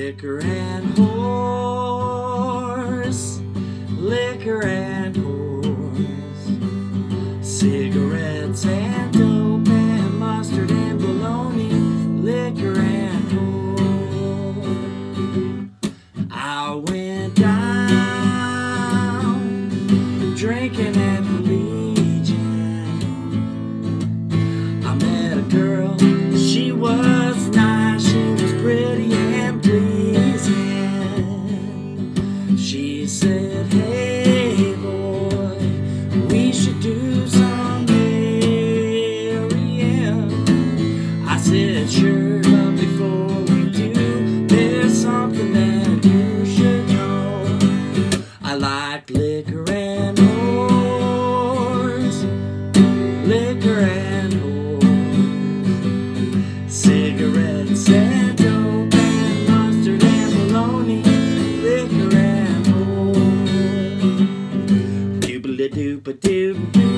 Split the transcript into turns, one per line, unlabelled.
Liquor and horse, liquor and horse, cigarettes and dope and mustard and bologna, liquor and horse. I went down drinking at the Legion. I met a girl, she was nice, she was pretty and pleasing. She said, hey boy, we should do some marrying. I said, sure, but before we do, there's something that you should know. I like liquor and whores, liquor and whores, cigarettes and dope and mustard and bologna, liquor and whores. Doobly-dooba-doo.